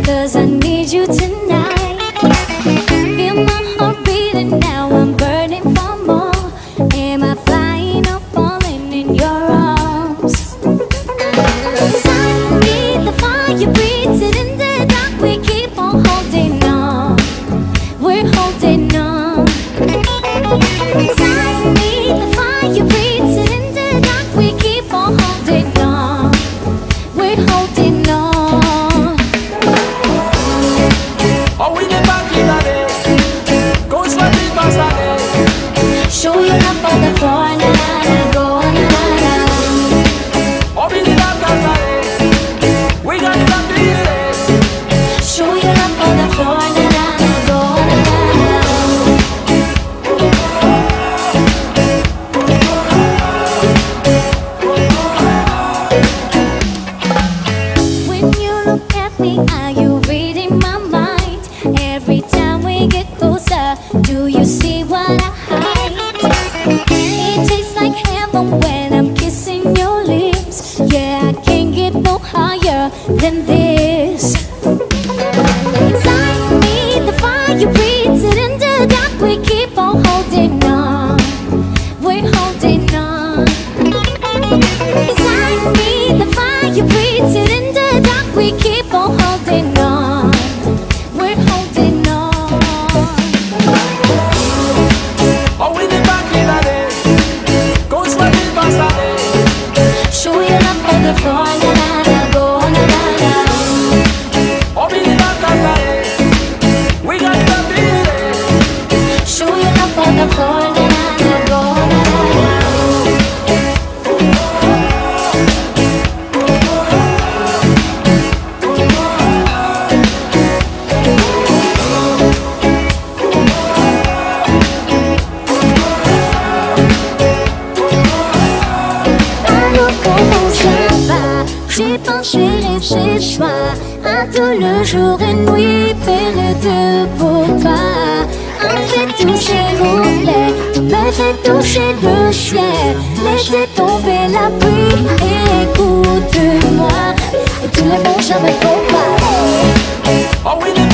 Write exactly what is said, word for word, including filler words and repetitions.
'cause I need you tonight. Feel my heart beating now, I'm burning for more. Am I flying or falling in your arms? 'Cause I need the fire breathing in the dark. We keep on holding on, we're holding on. 'Cause I need the fire breathing in the dark. We keep on holding on, we're holding on. Oh, we the back in the day, go slightly faster day. Show you love on the floor, na na na, go na na na. Oh, we the back in the day, we got it up to you. Show you love on the floor, na na na, go na na na. When you look at me, are you reading my mind? Every time we get closer, do you see what I hide? It tastes like heaven when I'm kissing your lips. Yeah, I can't get no higher than this. 'Cause I need the fire breathing in the dark. We keep on holding on, we're holding on. 'Cause I need the fire breathing in the dark. We keep on holding on, we're holding on. Oh, we the back in the day, go slightly faster day. Show you love on the floor, na na na, go na na na. Oh, we the back in the day, we got it up to you. Show you love on the floor, na na na, go na na na. Alors comment ça va? J'ai pensé laisser choix à tout le jour et nuit perdue pour toi. En fait tout s'est roulé, tu me fais toucher le ciel. Laissez tomber la pluie et écoute-moi. Et tous les bons jamais trop mal. Oh, we the